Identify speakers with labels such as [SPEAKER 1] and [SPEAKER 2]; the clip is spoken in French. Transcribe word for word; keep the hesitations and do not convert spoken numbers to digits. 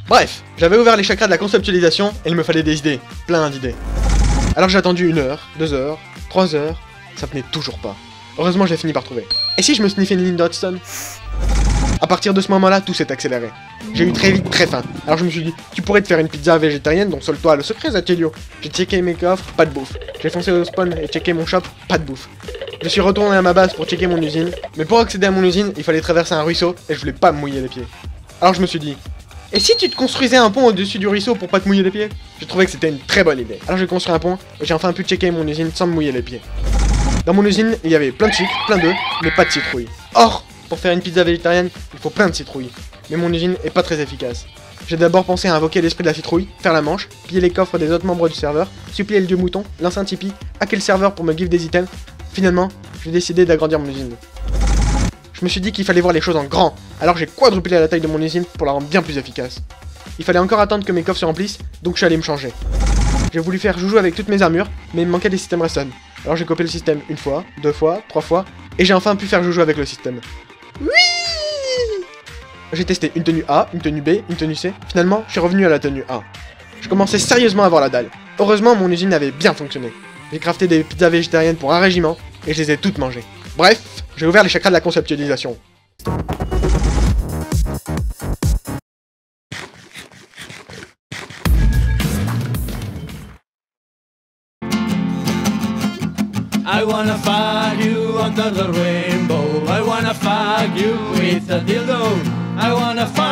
[SPEAKER 1] Bref, j'avais ouvert les chakras de la conceptualisation et il me fallait des idées, plein d'idées. Alors j'ai attendu une heure, deux heures, trois heures, ça venait toujours pas. Heureusement j'ai fini par trouver. Et si je me sniffais une ligne d'Hudson? À partir de ce moment-là, tout s'est accéléré. J'ai eu très vite très faim. Alors je me suis dit, tu pourrais te faire une pizza végétarienne dont seul toi a le secret, Zatilio. J'ai checké mes coffres, pas de bouffe. J'ai foncé au spawn et checké mon shop, pas de bouffe. Je suis retourné à ma base pour checker mon usine, mais pour accéder à mon usine, il fallait traverser un ruisseau et je voulais pas me mouiller les pieds. Alors je me suis dit, et si tu te construisais un pont au-dessus du ruisseau pour pas te mouiller les pieds? J'ai trouvé que c'était une très bonne idée. Alors j'ai construit un pont et j'ai enfin pu checker mon usine sans me mouiller les pieds. Dans mon usine, il y avait plein de sucre, plein d'œufs, mais pas de citrouille. Or, pour faire une pizza végétarienne, il faut plein de citrouilles. Mais mon usine est pas très efficace. J'ai d'abord pensé à invoquer l'esprit de la citrouille, faire la manche, piller les coffres des autres membres du serveur, supplier le dieu mouton, lancer un Tipeee, hacker le serveur pour me give des items. Finalement, j'ai décidé d'agrandir mon usine. Je me suis dit qu'il fallait voir les choses en grand, alors j'ai quadruplé la taille de mon usine pour la rendre bien plus efficace. Il fallait encore attendre que mes coffres se remplissent, donc je suis allé me changer. J'ai voulu faire joujou avec toutes mes armures, mais il me manquait des systèmes redstone. Alors j'ai copié le système une fois, deux fois, trois fois, et j'ai enfin pu faire joujou avec le système. Oui! J'ai testé une tenue A, une tenue B, une tenue C, finalement je suis revenu à la tenue A. Je commençais sérieusement à avoir la dalle. Heureusement mon usine avait bien fonctionné. J'ai crafté des pizzas végétariennes pour un régiment, et je les ai toutes mangées. Bref, j'ai ouvert les chakras de la conceptualisation.
[SPEAKER 2] I wanna fuck you under the rainbow. I wanna fuck you with a dildo. I wanna fuck